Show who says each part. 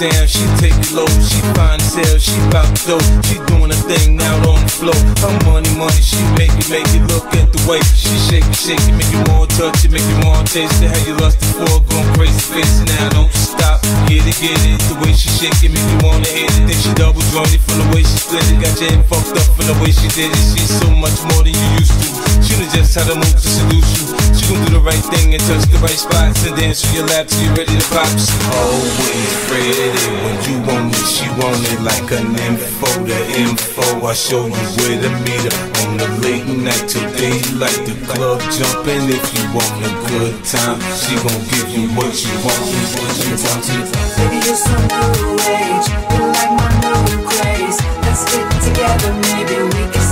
Speaker 1: down, she take it low. She fine as hell, she bout to dope. She doing a thing out on the floor. Her money, she make it. Look at the way she shake it, make you more touch it, make you more taste it. How you lusted for, going crazy, face it now, don't stop. Get it, the way she shake it, make you wanna hit it. Think she double jointed from the way she split it. Got your head fucked up from the way she did it. She's so much more than you used to. She knows just how to move to seduce you. She gon' do the right thing and touch the right spots and dance on your lap till you're ready to pop. She's always ready when you want it. She want it like an info, the info. I show you where to meet her on the late night till daylight. The club jumping if you want a good time. She gon' give you what you want.
Speaker 2: Baby, you're so new age. You like my new craze. Let's get together, maybe we can